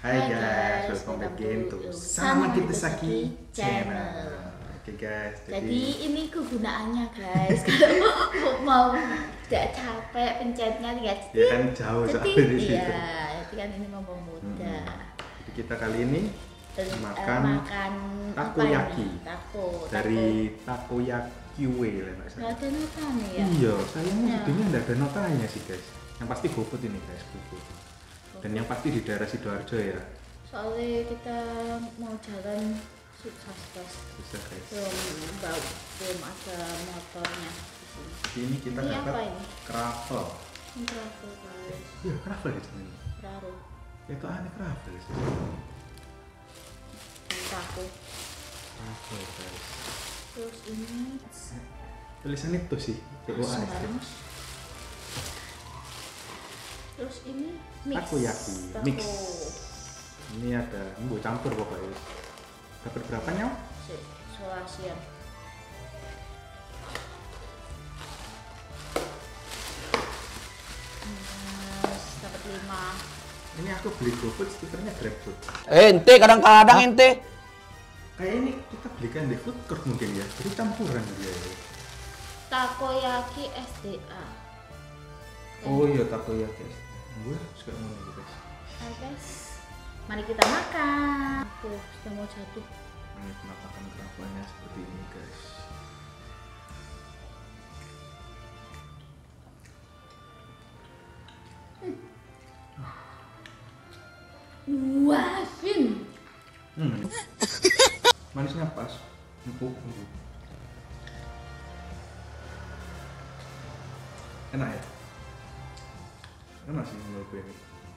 Hai guys, welcome back again to Sama Kita Saki Channel. Oke guys, jadi ini kegunaannya guys, kalau mau tidak capek pencetnya tinggal ya kan jauh soalnya di situ. Iya, jadi kan ini mau mudah. Jadi kita kali ini makan takoyaki dari Takoyaki lah nggak salah. Nggak ada notanya ya? Iya, sayangnya videonya nggak ada notanya sih guys. Yang pasti GoFood ini guys, GoFood. Dan yang pasti di daerah Sidoarjo ya. Soalnya kita mau jalan susah guys. Susah guys. Belum ada motornya. Jadi ini kita dapat kravel. Kravel guys. Iya kravel di sini. Kravel. Itu aneh kravel di sini. Kravel guys. Terus ini tulisan itu sih. Terus ini mix. Takoyaki mix. Ini ada bumbu campur pokoknya. Dapat berapa nyaw? Selasian. Dapat 5. Ini aku beli GoFood, stikernya GrabFood. Ente kadang-kadang ente. Kayak ini kita belikan di food court mungkin ya. Jadi campuran dia ya. Takoyaki SDA. Oh iya takoyaki. Gue suka mau guys. Hai guys, mari kita makan. Tuh, sudah mau jatuh. Ini penampakan kravelnya seperti ini guys. Wasin. Manisnya pas, empuk. Enak ya? Enak sih menurut gue ini.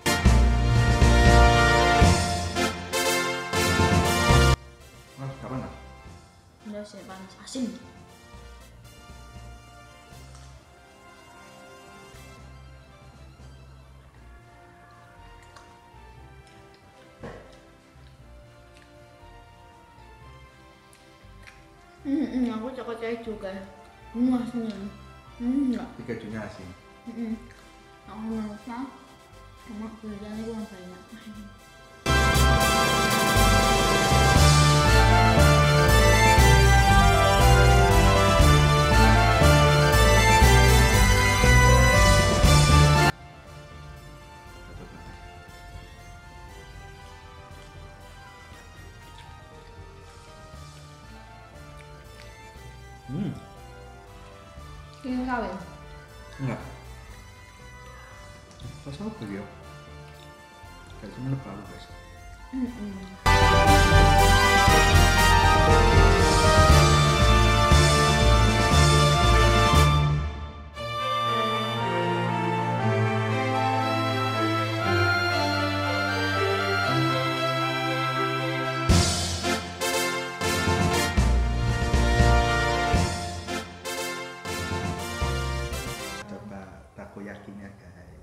Mas, kapan lah? Udah sih panas asin. Aku coklat juga. Asinnya. Enggak. 3 junya asin. Aku merasa sama gulanya kurang banyak. Ini kawin? Enggak. Pas apa dia? Kayak cuma lebaran guys. Coba takoyakinya guys.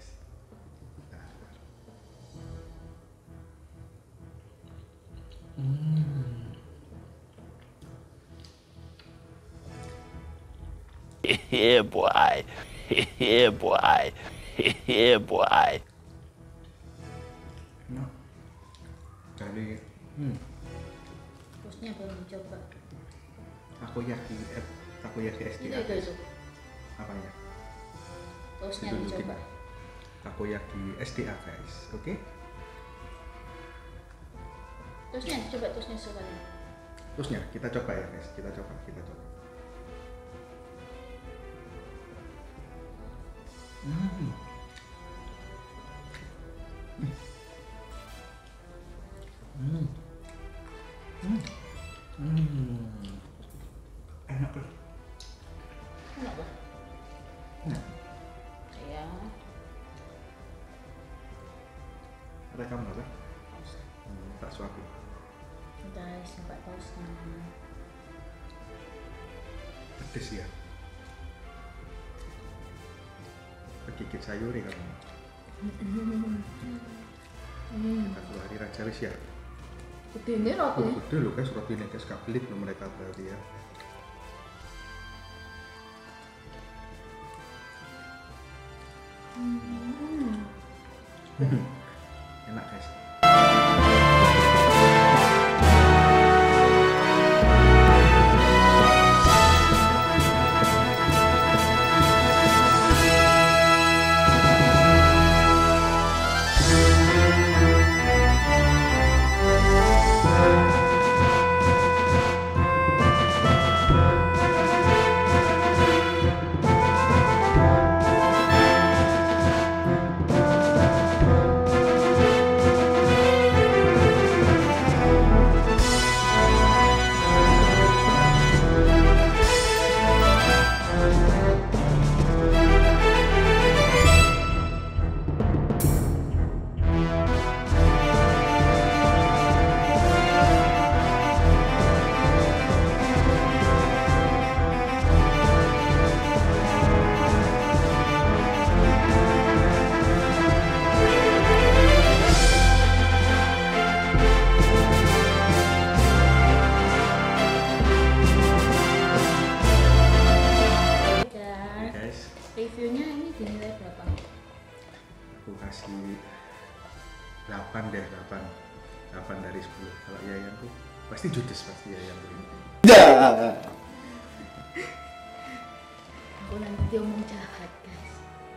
Yeah boy. Yeah boy. Yeah boy. Nah, kali Terusnya belum coba. takoyaki SDA. Itu. Apanya? Terusnya Itu dicoba. Takoyaki SDA guys, oke? Terusnya dicoba, terusnya sekali. Terusnya kita coba ya guys, kita coba. Enak loh. Enak lah. Enak. Ya. Rekam apa? Tak suapin. Udah sampai pausnya. Pedes ya. Kegigit sayuri kan. Satu hari raja wis ya. Gede ini roti. Oh, gede loh guys, roti ini guys, kabelit loh mereka berarti ya. Enak guys. Reviewnya ini dinilai berapa? Aku kasih 8 deh, 8 dari 10. Kalau Yayan tuh pasti judes, pasti Yayan tuh. Aku nanti diomong jahat guys.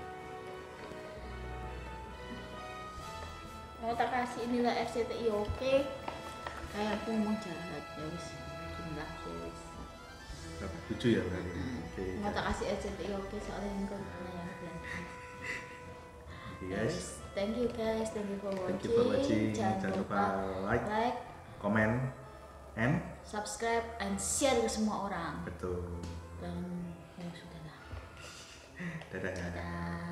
Mau tak kasih nilai RCTI oke. Kayak aku ngomong jahat ya wis. Jumlah wis. 7 ya berarti. Oke. Mau tak kasih RCTI oke soalnya yang kena yang bilang. Oke guys. Thank you guys, thank you for Thank you for watching. Jangan lupa like, comment, and subscribe, and share ke semua orang. betul. Dan ya sudahlah. Dadah. Dadah.